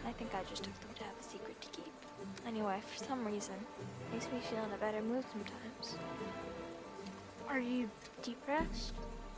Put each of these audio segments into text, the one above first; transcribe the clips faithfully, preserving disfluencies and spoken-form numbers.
I think I just took them to have a secret to keep. Anyway, for some reason, it makes me feel in a better mood sometimes. Are you depressed?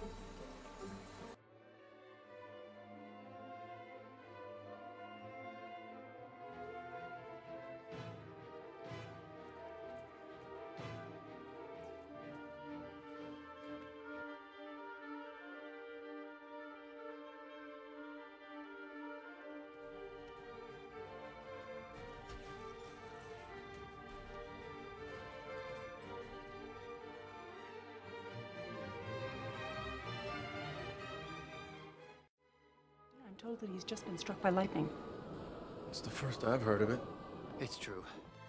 I'm told that he's just been struck by lightning. It's the first I've heard of it. It's true.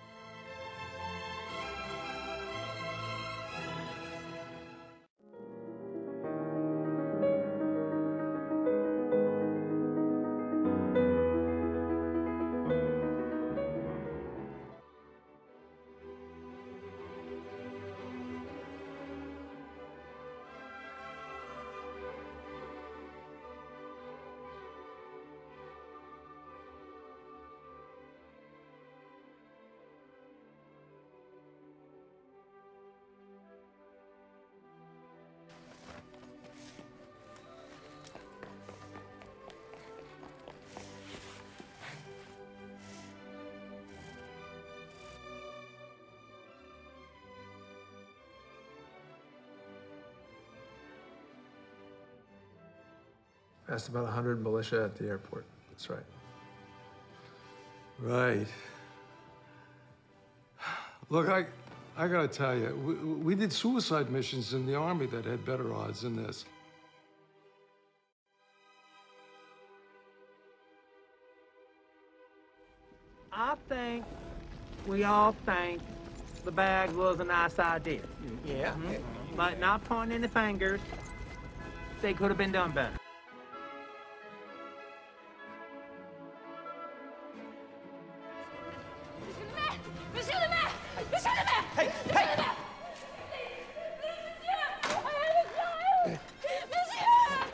Asked about a hundred militia at the airport. That's right. Right. Look, I, I gotta tell you, we, we did suicide missions in the Army that had better odds than this. I think we all think the bag was a nice idea. Yeah. Mm-hmm. But not pointing any fingers, they could have been done better. Monsieur le maire! Monsieur le maire! Hey, Monsieur hey! le maire! Please, monsieur! I have a child! Monsieur!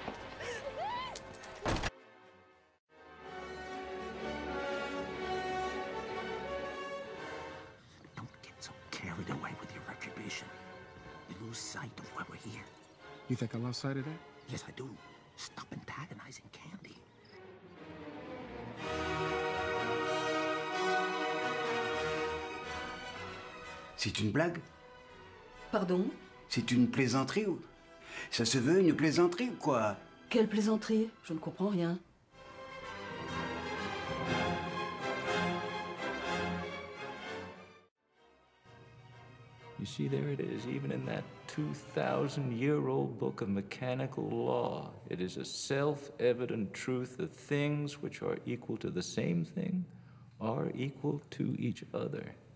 Don't get so carried away with your retribution. You lose sight of why we're here. You think I lost sight of that? Yes, I do. Stop antagonizing Candy. C'est une blague? Pardon? C'est une plaisanterie ou... Ça se veut une plaisanterie ou quoi? Quelle plaisanterie? Je ne comprends rien. You see, there it is, even in that two thousand year old book of mechanical law. It is a self-evident truth that things which are equal to the same thing are equal to each other.